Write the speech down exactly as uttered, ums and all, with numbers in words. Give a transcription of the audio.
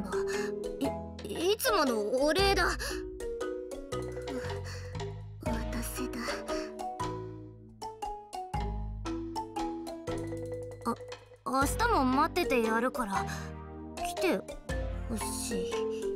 だ。いいつものお礼だ。渡せだ。あ明日も待っててやるから来てほしい。